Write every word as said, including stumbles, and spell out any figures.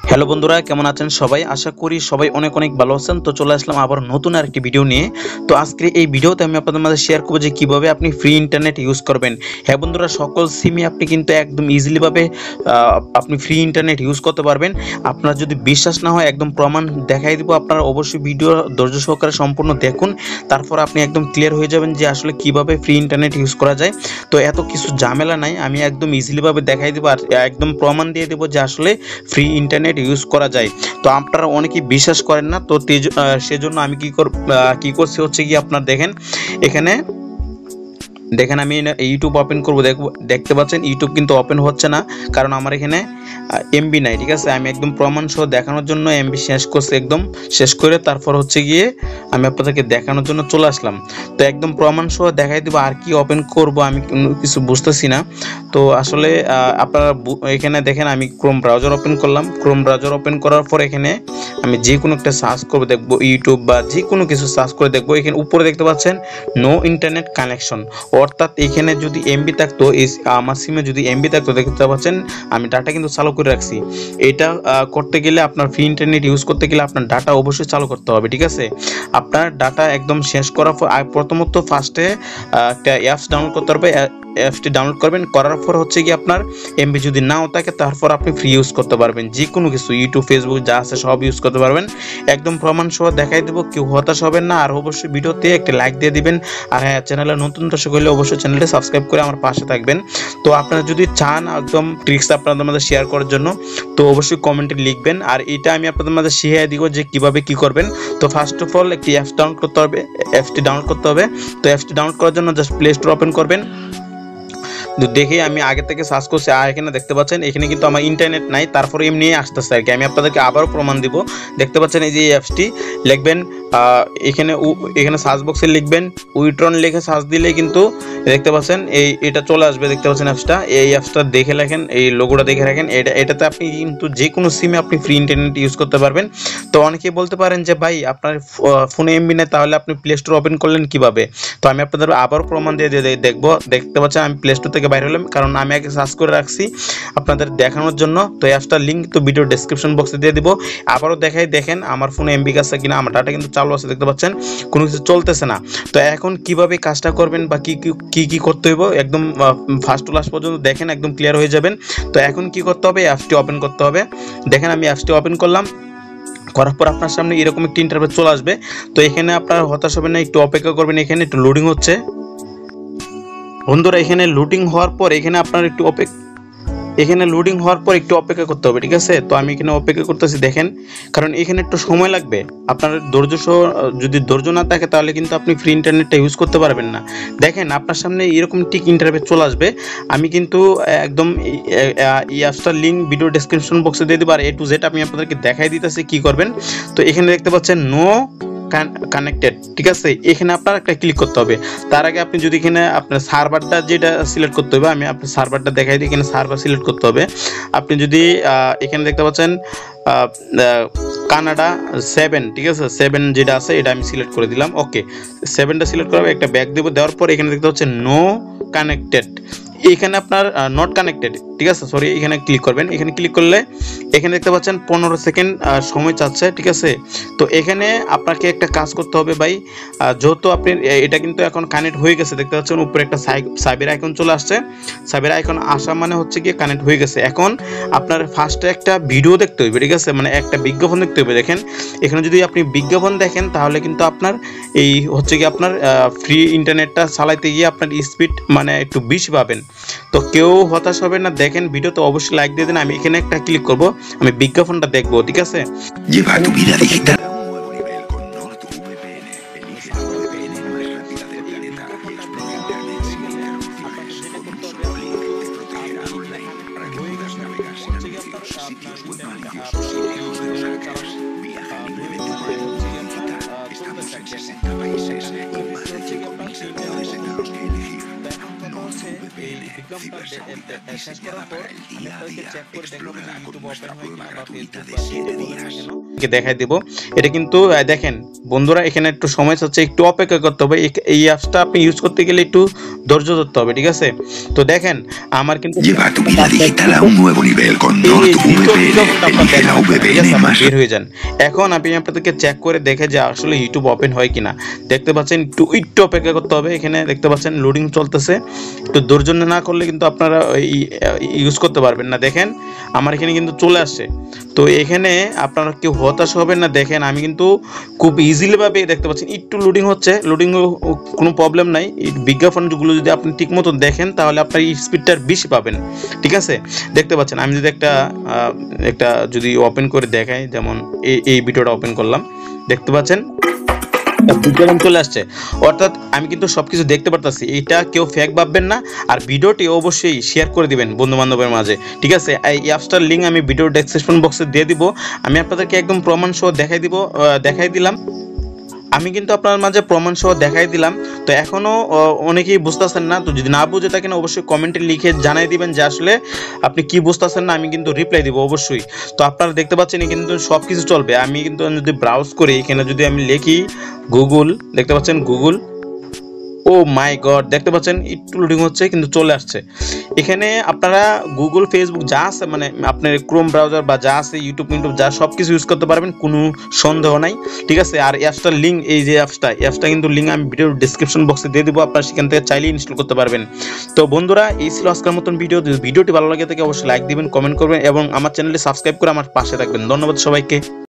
Hello বন্ধুরা, কেমন আছেন সবাই? আশা করি সবাই অনেক অনেক ভালো আছেন। তো চলে আসলাম আবার নতুন আরেকটি ভিডিও নিয়ে। তো আজকের এই ভিডিওতে আমি আপনাদের মাঝে শেয়ার করব যে কিভাবে আপনি ফ্রি ইন্টারনেট ইউজ করবেন। হ্যাঁ বন্ধুরা, সকল সিমে আপনি কিন্তু একদম ইজিলি ভাবে আহ, আপনি ফ্রি ইন্টারনেট ইউজ করতে পারবেন। আপনার যদি বিশ্বাস না হয়, একদম প্রমাণ দেখাই দিব। আপনারা অবশ্যই ভিডিও ধৈর্য সহকারে সম্পূর্ণ দেখুন, তারপর আপনি একদম ক্লিয়ার হয়ে যাবেন যে আসলে কিভাবে ফ্রি ইন্টারনেট ইউজ করা যায়। তো এত কিছু ঝামেলা নাই, আমি একদম ইজিলি ভাবে দেখাই দিব আর একদম প্রমাণ দিয়ে দেবো যে আসলে ফ্রি ইন্টারনেট ইউজ করা যায়। তো আপনারা অনেকেই বিশ্বাস করেন না, তো তেজ- আহ, সেজন্য আমি কি কর আহ, কি করছি হচ্ছে কি, আপনার দেখেন এখানে দেখেন আমি ইউটিউব ওপেন করব, দেখব দেখতে পাচ্ছেন ইউটিউব কিন্তু ওপেন হচ্ছে না, কারণ আমার এখানে এমবি নাই। ঠিক আছে, আমি একদম প্রমাণ সহ দেখানোর জন্য এমবি শেষ করছি, একদম শেষ করে তারপর হচ্ছে গিয়ে আমি আপনাদেরকে দেখানোর জন্য চলে আসলাম। তো একদম প্রমাণ সহ দেখাই দিব, আর কি ওপেন করব আমি কোনো কিছু বুঝতেছি না। তো আসলে আহ, আপনারা বু- এখানে দেখেন আমি ক্রোম ব্রাউজার ওপেন করলাম। ক্রোম ব্রাউজার ওপেন করার পর এখানে আমি যে কোনো একটা সার্চ করবো, দেখবো ইউটিউব বা যে কোনো কিছু সার্চ করে দেখবো। এখানে উপরে দেখতে পাচ্ছেন নো ইন্টারনেট কানেকশন, অর্থাৎ এখানে যদি এমবি থাকতো, এই আমার সিমে যদি এমবি থাকতো, দেখতে পাচ্ছেন আমি ডাটা কিন্তু চালু করে রাখছি। এটা আহ, করতে গেলে আপনার ফ্রি ইন্টারনেট ইউজ করতে গেলে আপনার ডাটা অবশ্যই চালু করতে হবে। ঠিক আছে, আপনার ডাটা একদম শেষ করার পর আহ, প্রথমত ফার্স্টে একটা অ্যাপস ডাউনলোড করতে হবে। অ্যাপসটি ডাউনলোড করবেন, করার পর হচ্ছে কি আপনার এমবি যদি নাও থাকে, তারপর আপনি ফ্রি ইউজ করতে পারবেন। যে কোনো কিছু ইউটিউব ফেসবুক যা আছে সব ইউজ করতে পারবেন। একদম প্রমাণ সহ দেখাই দেবো, কেউ হতাশ হবেন না। আর অবশ্যই ভিডিওতে একটা লাইক দিয়ে দিবেন। আর হ্যাঁ, চ্যানেলে নতুন দর্শক হলে অবশ্যই চ্যানেলটি সাবস্ক্রাইব করে আমার পাশে থাকবেন। তো আপনারা যদি চান একদম ট্রিক্স আপনাদের মাঝে শেয়ার করার জন্য, তো অবশ্যই কমেন্টে লিখবেন, আর এটা আমি আপনাদের মাঝে শিখিয়ে দিব যে কিভাবে কি করবেন। তো ফার্স্ট অফ অল একটি অ্যাপস ডাউনলোড করতে হবে, অ্যাপসটি ডাউনলোড করতে হবে। তো অ্যাপসটি ডাউনলোড করার জন্য জাস্ট প্লে স্টোর ওপেন করবেন। তো দেখে আমি আগে থেকে সার্চ করছি, আর এখানে দেখতে পাচ্ছেন এখানে কিন্তু আমার ইন্টারনেট নাই, তারপরে এমনি আসতেছে আর কি। আমি আপনাদেরকে আবারও প্রমাণ দিব। দেখতে পাচ্ছেন এই যে এই অ্যাপসটি লিখবেন, এখানে এখানে সার্চ বক্সে লিখবেন উইট্রন, লিখে সার্চ দিলে কিন্তু দেখতে পাচ্ছেন এই এটা চলে আসবে। দেখতে পাচ্ছেন অ্যাপসটা, এই অ্যাপসটা দেখে রাখেন, এই লোগোটা দেখে রাখেন। এটা এটাতে আপনি কিন্তু যে কোনো সিমে আপনি ফ্রি ইন্টারনেট ইউজ করতে পারবেন। তো অনেকেই বলতে পারেন যে ভাই আপনার ফোনে এমবি নেই, তাহলে আপনি প্লে স্টোর ওপেন করলেন কিভাবে? তো আমি আপনাদের আবারও প্রমাণ দিয়ে দিয়ে দেখবো। দেখতে পাচ্ছেন আমি প্লে স্টোর থেকে বাইরে হলাম, কারণ আমি আগে সার্চ করে রাখছি আপনাদের দেখানোর জন্য। তো অ্যাপসটার লিঙ্ক তো ভিডিও ডেসক্রিপশন বক্সে দিয়ে দিব। আবারও দেখাই, দেখেন আমার ফোনে এমবি আছে কিনা। আমার ডাটা কিন্তু চালু আছে, দেখতে পাচ্ছেন কোনো কিছু চলতেছে না। তো এখন কিভাবে কাজটা করবেন বা কি কি কি করতে হইব, একদম ফার্স্ট টু লাস্ট পর্যন্ত দেখেন, একদম ক্লিয়ার হয়ে যাবেন। তো এখন কি করতে হবে, অ্যাপসটি ওপেন করতে হবে। দেখেন আমি অ্যাপসটি ওপেন করলাম, করার পর আপনার সামনে এরকম একটি ইন্টারফেস চলে আসবে। তো এখানে আপনার হতাশ হবেন না, একটু অপেক্ষা করবেন। এখানে একটু লোডিং হচ্ছে বন্ধুরা। এখানে লোডিং হওয়ার পর এখানে আপনার একটু অপেক্ষা এখানে লোডিং হওয়ার পর একটু অপেক্ষা করতে হবে। ঠিক আছে, তো আমি এখানে অপেক্ষা করতেছি, দেখেন, কারণ এখানে একটু সময় লাগবে। আপনার ধৈর্য সহ, যদি ধৈর্য না থাকে তাহলে কিন্তু আপনি ফ্রি ইন্টারনেটটা ইউজ করতে পারবেন না। দেখেন আপনার সামনে এরকম ঠিক ইন্টারফেস চলে আসবে। আমি কিন্তু একদম এই অ্যাপসটার লিঙ্ক ভিডিও ডেসক্রিপশন বক্সে দিয়ে দেবো, আর এ টু জেড আমি আপনাদেরকে দেখাই দিতেছি কি করবেন। তো এখানে দেখতে পাচ্ছেন নো কানেক্টেড, ঠিক আছে, এখানে আপনার একটা ক্লিক করতে হবে। তার আগে আপনি যদি এখানে আপনার সার্ভারটা যেটা সিলেক্ট করতে হবে, আমি আপনার সার্ভারটা দেখাই দিই। এখানে সার্ভার সিলেক্ট করতে হবে। আপনি যদি এখানে দেখতে পাচ্ছেন কানাডা সেভেন, ঠিক আছে, সেভেন যেটা আছে এটা আমি সিলেক্ট করে দিলাম। ওকে, সেভেনটা সিলেক্ট করা হবে, একটা ব্যাক দেবো। দেওয়ার পর এখানে দেখতে পাচ্ছেন নো কানেক্টেড, এখানে আপনার নট কানেক্টেড, ঠিক আছে, সরি, এখানে ক্লিক করবেন। এখানে ক্লিক করলে এখানে দেখতে পাচ্ছেন পনেরো সেকেন্ড সময় চাচ্ছে। ঠিক আছে, তো এখানে আপনাকে একটা কাজ করতে হবে ভাই, যেহেতু আপনি এটা কিন্তু এখন কানেক্ট হয়ে গেছে, দেখতে পাচ্ছেন উপরে একটা সাইবের আইকন চলে আসছে। সাইবের আইকন আসা মানে হচ্ছে কি কানেক্ট হয়ে গেছে। এখন আপনার ফার্স্টে একটা ভিডিও দেখতে হবে, ঠিক আছে, মানে একটা বিজ্ঞাপন দেখতে হবে। দেখেন এখানে যদি আপনি বিজ্ঞাপন দেখেন, তাহলে কিন্তু আপনার এই হচ্ছে কি আপনার ফ্রি ইন্টারনেটটা চালাইতে গিয়ে আপনার স্পিড মানে একটু বেশি পাবেন। তো কেউ হতাশ হবে না। দেখেন ভিডিওতে অবশ্যই লাইক দিয়ে দেন। আমি এখানে একটা ক্লিক করব, আমি বিজ্ঞাপনটা দেখবো। ঠিক আছে, Lleva tu vida digital. sesenta países, con más de cinco mil servidores en los que elegir. NordVPN প্রোগ্রামটা ciberseguridad শেষ করার diseñada পর para el আমি día a আপনাদেরকে día. চেক করে দেখাবো যে Explórala con YouTube nuestra open হয় prueba কিনা বা gratuita ফেসবুক de বা siete যেটাই বলেন না días. কেন দেখাই দিব। এটা কিন্তু আহ, দেখেন বন্ধুরা, এখানে একটু সময় হচ্ছে, একটু অপেক্ষা করতে হবে। এই- এই অ্যাপসটা আপনি ইউজ করতে গেলে একটু ধৈর্য ধরতে হবে, ঠিক আছে? তো দেখেন আমার কিন্তু Lleva tu vida digital a un nuevo nivel con এই দ্বিতীয় NordVPN. বিজ্ঞাপনটা আপনার Elige দেখা la লাগবে না, ঠিক আছে? V P N আপনি más বের হয়ে যান। এখন আমি আপনাদেরকে চেক করে দেখে যে আসলে ইউটিউব ওপেন হয় কিনা। দেখতে পাচ্ছেন একটু একটু অপেক্ষা করতে হবে। এখানে দেখতে পাচ্ছেন লোডিং চলতেছে। তো ধৈর্য না করলে কিন্তু আপনারা ইউজ করতে পারবেন না। দেখেন আমার এখানে কিন্তু চলে আসছে। তো এখানে আপনারা কেউ হতাশ হবেন না। দেখেন আমি কিন্তু খুব ইজিলি ভাবে দেখতে পাচ্ছেন একটু লোডিং হচ্ছে। লোডিং কোনো প্রবলেম নাই। এই বিজ্ঞাপনগুলো যদি আপনি ঠিক মতো দেখেন তাহলে আপনার স্পিডটা বেশি পাবেন, ঠিক আছে? দেখতে পাচ্ছেন আমি যদি একটা আহ, একটা যদি ওপেন করে দেখাই, যেমন এই এই ভিডিওটা ওপেন করলাম, দেখতে পাচ্ছেন বিজ্ঞাপন চলে আসছে। অর্থাৎ আমি কিন্তু সবকিছু দেখতে পারতাছি। এটা কেউ ফেক ভাববেন না। আর ভিডিওটি অবশ্যই শেয়ার করে দিবেন বন্ধু বান্ধবের মাঝে, ঠিক আছে? এই অ্যাপসটার লিঙ্ক আমি ভিডিও ডেসক্রিপশন বক্সে দিয়ে দিব। আমি আপনাদেরকে একদম প্রমাণ সহ দেখাই দিব, আহ, দেখাই দিলাম। আমি কিন্তু আপনার মাঝে প্রমাণ সহ দেখাই দিলাম। তো এখনো অনেকেই বুঝতেছেন না। তো যদি না বুঝে থাকেন অবশ্যই কমেন্টে লিখে জানাই দিবেন যে আসলে আপনি কি বুঝতেছেন না। আমি কিন্তু রিপ্লাই দিব অবশ্যই। তো আপনারা দেখতে পাচ্ছেন এখানে কিন্তু সব কিছু চলবে। আমি কিন্তু যদি ব্রাউজ করি, এখানে যদি আমি লিখি গুগল, দেখতে পাচ্ছেন গুগল, ও মাই গড, দেখতে পাচ্ছেন একটু লোডিং হচ্ছে কিন্তু চলে আসছে। এখানে আপনারা গুগল, ফেসবুক যা আছে, মানে আপনার ক্রোম ব্রাউজার বা যা আছে, ইউটিউব ইউটিউব যা সব কিছু ইউজ করতে পারবেন, কোনো সন্দেহ নাই, ঠিক আছে? আর অ্যাপসটার লিঙ্ক, এই যে অ্যাপসটা অ্যাপসটা কিন্তু লিঙ্ক আমি ভিডিওর ডিসক্রিপশন বক্সে দিয়ে দেবো। আপনারা সেখান থেকে চাইলে ইনস্টল করতে পারবেন। তো বন্ধুরা, এই ছিল আজকের মতন ভিডিও। যদি ভিডিওটি ভালো লাগে থাকে অবশ্যই লাইক দিবেন, কমেন্ট করবেন এবং আমার চ্যানেলটি সাবস্ক্রাইব করে আমার পাশে থাকবেন। ধন্যবাদ সবাইকে।